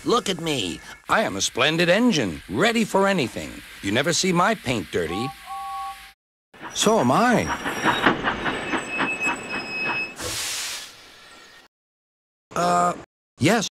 Look at me. I am a splendid engine, ready for anything. You never see my paint dirty. So am I. Yes.